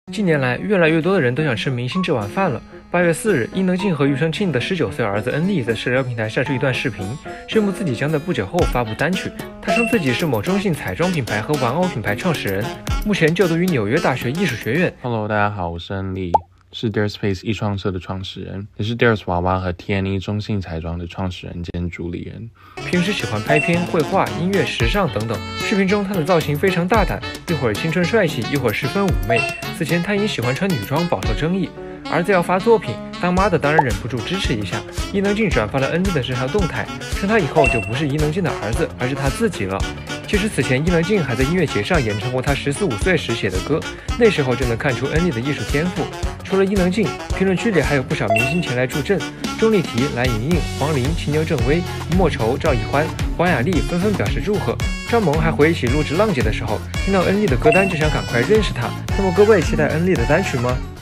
近年来，越来越多的人都想吃明星这碗饭了。8月4日，伊能静和庾澄庆的19岁儿子恩利在社交平台晒出一段视频，宣布自己将在不久后发布单曲。他称自己是某中性彩妆品牌和玩偶品牌创始人，目前就读于纽约大学艺术学院。 Hello， 大家好，我是恩利，是 Darespace 艺创社的创始人，也是 Dares 娃娃和 TNE 中性彩妆的创始人兼主理人。 平时喜欢拍片、绘画、音乐、时尚等等。视频中他的造型非常大胆，一会儿青春帅气，一会儿十分妩媚。此前他因喜欢穿女装饱受争议。儿子要发作品，当妈的当然忍不住支持一下。伊能静转发了恩利的这条动态，称他以后就不是伊能静的儿子，而是他自己了。其实此前伊能静还在音乐节上演唱过他14、15岁时写的歌，那时候就能看出恩利的艺术天赋。除了伊能静，评论区里还有不少明星前来助阵，钟丽缇、蓝盈莹、黄龄、秦牛正威、吴莫愁、赵以欢、黄雅莉纷纷表示祝贺。张萌还回忆起录制浪姐的时候，听到恩利的歌单就想赶快认识她。那么各位期待恩利的单曲吗？